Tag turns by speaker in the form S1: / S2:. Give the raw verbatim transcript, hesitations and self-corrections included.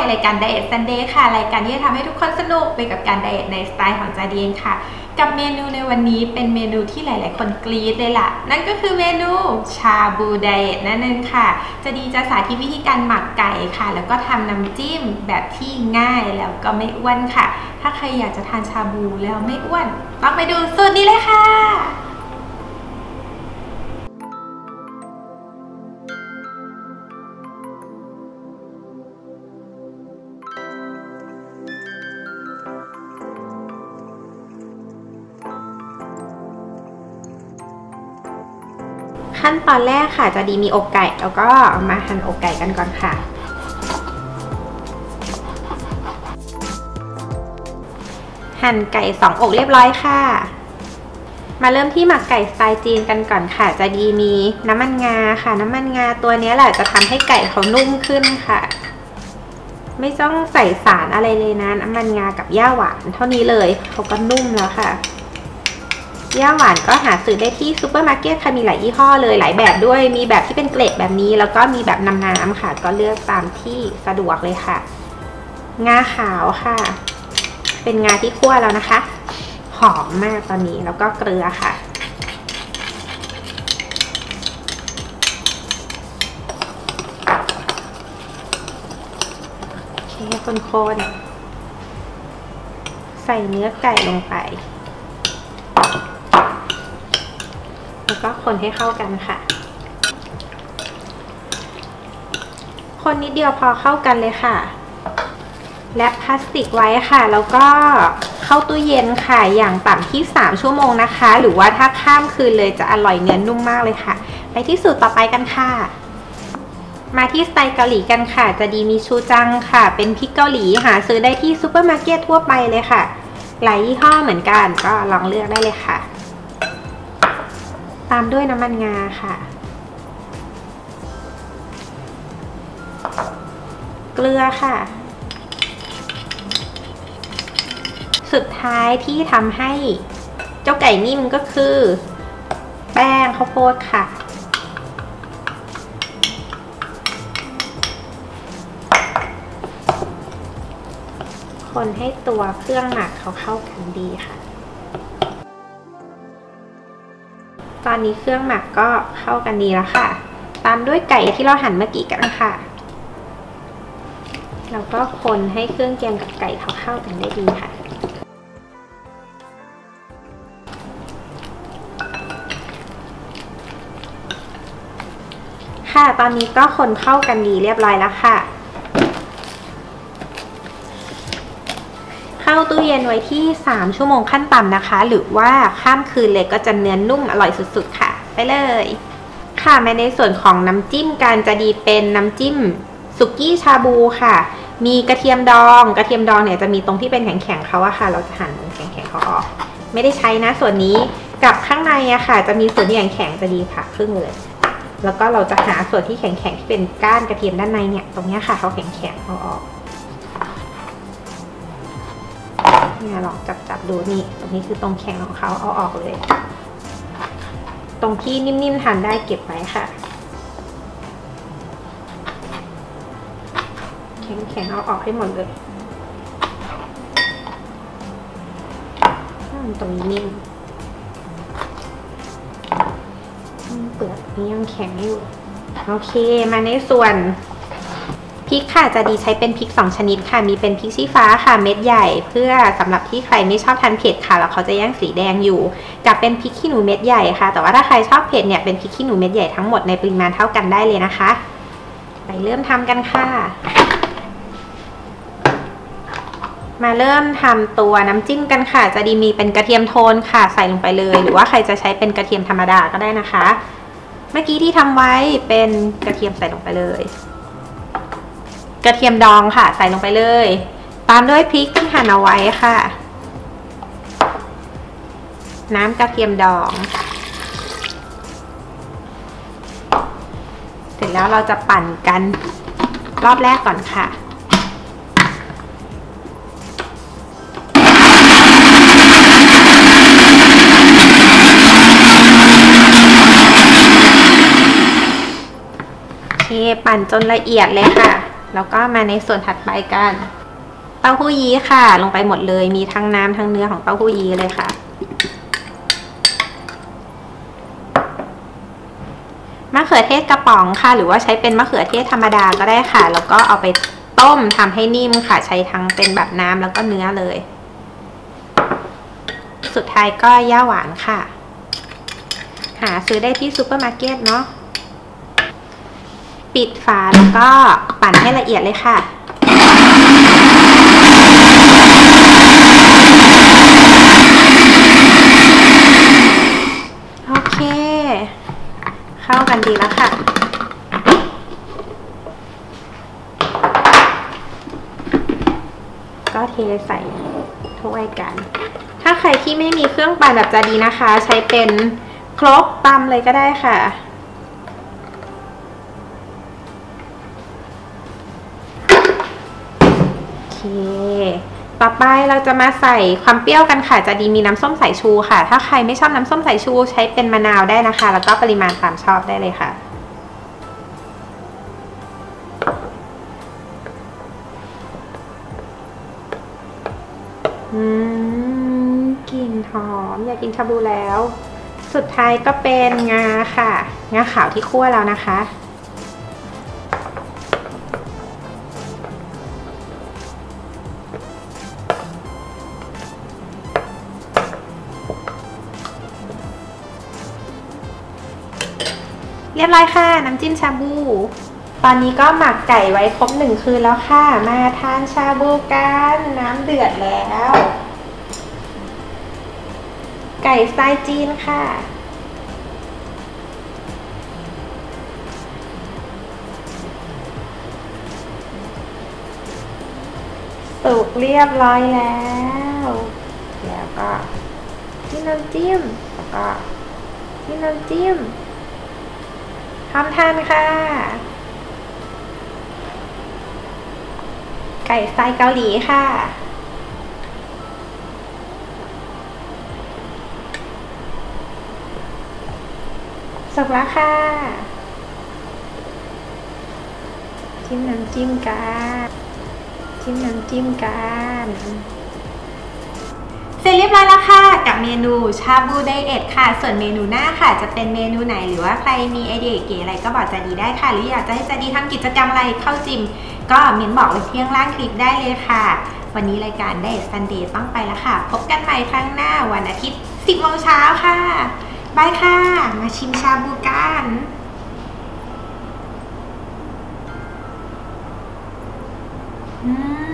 S1: รายการ Diet Sunday ค่ะรายการที่จะทำให้ทุกคนสนุกไปกับการไดเอทในสไตล์ของจาดีนค่ะกับเมนูในวันนี้เป็นเมนูที่หลายๆคนกรี๊ดเลยล่ะนั่นก็คือเมนูชาบูไดเอทนั่นเองค่ะจะดีจะสาธิตวิธีการหมักไก่ค่ะแล้วก็ทำน้ำจิ้มแบบที่ง่ายแล้วก็ไม่อ้วนค่ะถ้าใครอยากจะทานชาบูแล้วไม่อ้วนต้องไปดูสูตรนี้เลยค่ะขั้นตอนแรกค่ะจะดีมีอกไก่แล้วก็มาหั่นอกไก่กันก่อนค่ะหั่นไก่สองอกเรียบร้อยค่ะมาเริ่มที่หมักไก่สไตล์จีนกันก่อนค่ะจะดีมีน้ำมันงาค่ะน้ำมันงาตัวนี้แหละจะทำให้ไก่เขานุ่มขึ้นค่ะไม่ต้องใส่สารอะไรเลยนะน้ำมันงากับย่าหวานเท่านี้เลยเขาก็นุ่มแล้วค่ะย่าหวานก็หาซื้อได้ที่ซูเปอร์มาร์เก็ตค่ะมีหลายยี่ห้อเลยหลายแบบด้วยมีแบบที่เป็นเกล็ดแบบนี้แล้วก็มีแบบน้ำน้ำค่ะก็เลือกตามที่สะดวกเลยค่ะงาขาวค่ะเป็นงาที่คั่วแล้วนะคะหอมมากตอนนี้แล้วก็เกลือค่ะโอเคคนๆใส่เนื้อไก่ลงไปแล้วก็คนให้เข้ากันค่ะคนนิดเดียวพอเข้ากันเลยค่ะและพลาสติกไว้ค่ะแล้วก็เข้าตู้เย็นค่ะอย่างต่ำที่สามชั่วโมงนะคะหรือว่าถ้าข้ามคืนเลยจะอร่อยเนื้อนุ่มมากเลยค่ะไปที่สูตรต่อไปกันค่ะมาที่สไตล์เกาหลีกันค่ะจะดีมีชูจังค่ะเป็นพริกเกาหลีหาซื้อได้ที่ซูเปอร์มาร์เก็ตทั่วไปเลยค่ะหลายยี่ห้อเหมือนกันก็ลองเลือกได้เลยค่ะตามด้วยน้ำมันงาค่ะเกลือค่ะสุดท้ายที่ทำให้เจ้าไก่นิ่มก็คือแป้งข้าวโพดค่ะคนให้ตัวเครื่องหมักเขาเข้ากันดีค่ะตอนนี้เครื่องหมักก็เข้ากันดีแล้วค่ะตามด้วยไก่ที่เราหั่นเมื่อกี้กันค่ะแล้วก็คนให้เครื่องแกงกับไก่เขาเข้ากันได้ดีค่ะค่ะตอนนี้ก็คนเข้ากันดีเรียบร้อยแล้วค่ะเข้าตู้เย็นไว้ที่สามชั่วโมงขั้นต่ำนะคะหรือว่าข้ามคืนเลยก็จะเนื้อนุ่มอร่อยสุดๆค่ะไปเลยค่ะในส่วนของน้ำจิ้มการจะดีเป็นน้ำจิ้มสุกี้ชาบูค่ะมีกระเทียมดองกระเทียมดองเนี่ยจะมีตรงที่เป็นแข็งๆเขาอะค่ะเราจะหั่นแข็งๆเขาออกไม่ได้ใช้นะส่วนนี้กับข้างในอะค่ะจะมีส่วนที่แข็งๆจะดีค่ะครึ่งเลยแล้วก็เราจะหาส่วนที่แข็งๆที่เป็นก้านกระเทียมด้านในเนี่ยตรงนี้ค่ะเขาแข็งๆเอาออกเนี่ยลองจับๆดูนี่ตรงนี้คือตรงแข็งของเขาเอาออกเลยตรงที่นิ่มๆทานได้เก็บไว้ค่ะแข็งๆเอาออกให้หมดเลยตรงนี้นิ่มเปลือกนี้ยังแข็งอยู่โอเคมาในส่วนพริกค่ะจะดีใช้เป็นพริกสองชนิดค่ะมีเป็นพริกชี้ฟ้าค่ะเม็ดใหญ่เพื่อสำหรับที่ใครไม่ชอบทานเผ็ดค่ะแล้วเขาจะแย่งสีแดงอยู่กับเป็นพริกขี้หนูเม็ดใหญ่ค่ะแต่ว่าถ้าใครชอบเผ็ดเนี่ยเป็นพริกขี้หนูเม็ดใหญ่ทั้งหมดในปริมาณเท่ากันได้เลยนะคะไปเริ่มทำกันค่ะมาเริ่มทำตัวน้ำจิ้มกันค่ะจะดีมีเป็นกระเทียมโทนค่ะใส่ลงไปเลยหรือว่าใครจะใช้เป็นกระเทียมธรรมดาก็ได้นะคะเมื่อกี้ที่ทำไว้เป็นกระเทียมใส่ลงไปเลยกระเทียมดองค่ะใส่ลงไปเลยตามด้วยพริกที่หั่นเอาไว้ค่ะน้ำกระเทียมดองเสร็จแล้วเราจะปั่นกันรอบแรกก่อนค่ะโอเคปั่นจนละเอียดเลยค่ะ โแล้วก็มาในส่วนถัดไปกันเต้าหู้ยี้ค่ะลงไปหมดเลยมีทั้งน้ำทั้งเนื้อของเต้าหู้ยี้เลยค่ะมะเขือเทศกระป๋องค่ะหรือว่าใช้เป็นมะเขือเทศธรรมดาก็ได้ค่ะแล้วก็เอาไปต้มทำให้นิ่มค่ะใช้ทั้งเป็นแบบน้ำแล้วก็เนื้อเลยสุดท้ายก็ย่าหวานค่ะหาซื้อได้ที่ซูเปอร์มาร์เก็ตเนาะปิดฝาแล้วก็ปั่นให้ละเอียดเลยค่ะโอเคเข้ากันดีแล้วค่ะก็เทใส่ถ้วยกันถ้าใครที่ไม่มีเครื่องปั่นแบบจะดีนะคะใช้เป็นครกตำเลยก็ได้ค่ะโอเคต่อไปเราจะมาใส่ความเปรี้ยวกันค่ะจะดีมีน้ำส้มสายชูค่ะถ้าใครไม่ชอบน้ำส้มสายชูใช้เป็นมะนาวได้นะคะแล้วก็ปริมาณตามชอบได้เลยค่ะอืมกลิ่นหอมอยากกินชาบูแล้วสุดท้ายก็เป็นงาค่ะงาขาวที่คั่วแล้วนะคะเรียบร้อยค่ะน้ำจิ้มชาบูตอนนี้ก็หมักไก่ไว้ครบหนึ่งคืนแล้วค่ะมาทานชาบูกันน้ำเดือดแล้วไก่สไตล์จีนค่ะสุกเรียบร้อยแล้วแล้วก็จิ้มน้ำจิ้มแล้วก็จิ้มน้ำจิ้มพร้อมทานค่ะไก่สไตล์เกาหลีค่ะสุกแล้วค่ะจิ้มน้ำจิ้มกันจิ้มน้ำจิ้มกันเสร็จเรียบร้อยแล้วค่ะกับเมนูชาบูไดเอทค่ะส่วนเมนูหน้าค่ะจะเป็นเมนูไหนหรือว่าใครมีไอเดียเก๋อะไรก็บอกจะดีได้ค่ะหรืออยากจะให้จะดีทำกิจกรรมอะไรเข้าจิมก็เมนบอกไว้ที่ข้างล่างคลิปได้เลยค่ะวันนี้รายการไดเอทซันเดย์ต้องไปแล้วค่ะพบกันใหม่ครั้งหน้าวันอาทิตย์สิบโมงเช้าค่ะบายค่ะมาชิมชาบูกันอืม